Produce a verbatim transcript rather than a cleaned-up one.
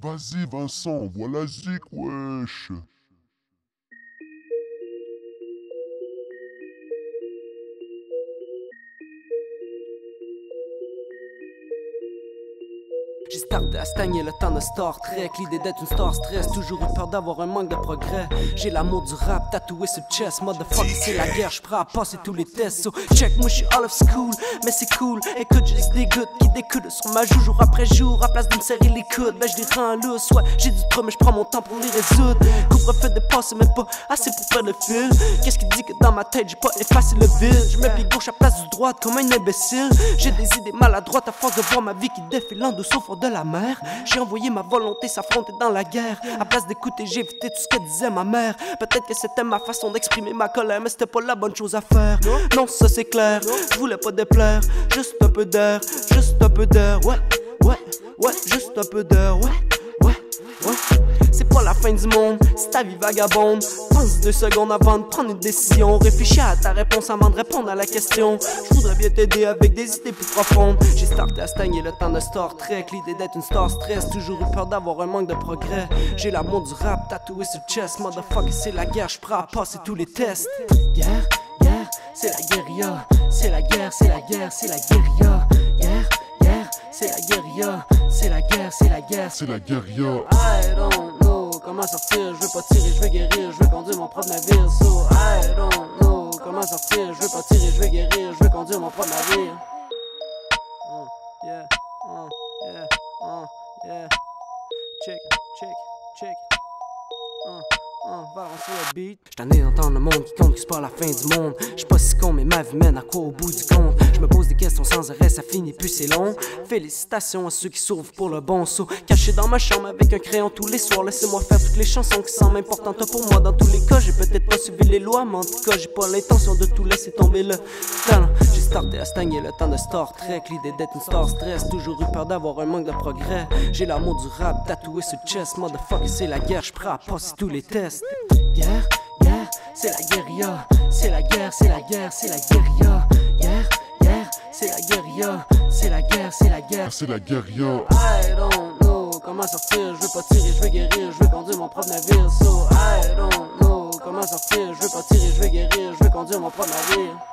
Vas-y Vincent, voilà Zik, wesh. J'ai starté à stagner le temps de Star Trek. L'idée d'être une star stress, toujours eu peur d'avoir un manque de progrès. J'ai l'amour du rap tatoué sur le chest. Motherfucker, c'est la guerre, j'prends à passer tous les tests. So check, moi j'suis all of school, mais c'est cool. Écoute, j'ai des gouttes qui découlent sur ma joue jour après jour. À place de me serrer les coudes, ben j'les rends lousses. Ouais, j'ai du trop, mais j'prends mon temps pour les résoudre. Couvre-feu de passe, même pas assez pour faire le fil. Qu'est-ce qui dit que dans ma tête, j'ai pas effacé le vide? Je mets pied gauche à place du droite comme un imbécile. J'ai des idées maladroites à force de voir ma vie qui défile en dessous fond de la mer. J'ai envoyé ma volonté s'affronter dans la guerre. À place d'écouter, j'ai évité tout ce que disait ma mère. Peut-être que c'était ma façon d'exprimer ma colère, mais c'était pas la bonne chose à faire. Non, ça c'est clair, je voulais pas déplaire. Juste un peu d'air, juste un peu d'air. Ouais, ouais, ouais, juste un peu d'air. Ouais, ouais, ouais. C'est pas la fin du monde, si ta vie vagabonde. Pense deux secondes avant de prendre une décision. Réfléchis à ta réponse avant de répondre à la question. Je voudrais bien t'aider avec des idées plus profondes. J'ai starté à stagner le temps de Star Trek. L'idée d'être une star stress, toujours eu peur d'avoir un manque de progrès. J'ai l'amour du rap tatoué sur le chest. Motherfucker, c'est la guerre, j'prends à passer tous les tests. Guerre, guerre, c'est la guérilla. C'est la guerre, c'est la guerre, c'est la guérilla. Guerre, guerre, c'est la guérilla. C'est la guerre, c'est la guerre, c'est la guérilla. I don't know comment sortir, je veux pas tirer, je veux guérir, je veux conduire mon propre navire. So I don't know comment sortir, je veux pas tirer, je veux guérir, je veux conduire mon propre navire. Uh, yeah, uh, yeah, uh, yeah. Check, check, check. Uh. Uh, va sur le beat. J't'en ai d'entendre le monde qui compte que c'est pas la fin du monde. J'suis pas si con mais ma vie mène à quoi au bout du compte. J'me pose des questions sans arrêt, ça finit plus c'est long. Félicitations à ceux qui s'ouvrent pour le bon saut. Caché dans ma chambre avec un crayon tous les soirs. Laissez-moi faire toutes les chansons qui semblent importantes pour moi. Dans tous les cas, j'ai peut-être pas suivi les lois, mais en tout cas j'ai pas l'intention de tout laisser tomber le talent. J'ai starté à stagner le temps de Star Trek. L'idée d'être une star stress, toujours eu peur d'avoir un manque de progrès. J'ai l'amour du rap tatoué sur le chest. Motherfucker, c'est la guerre, j'prends à passer tous les tests. Guerre, guerre, c'est la guérilla. C'est la guerre, c'est la guerre, c'est la guérilla. Guerre, guerre, c'est la guérilla. C'est la guerre, c'est la guerre, c'est la guérilla. I don't know comment sortir, je veux pas tirer, je veux guérir, je veux conduire mon propre navire. So I don't know comment sortir, je veux pas tirer, je veux guérir, je veux conduire mon propre navire.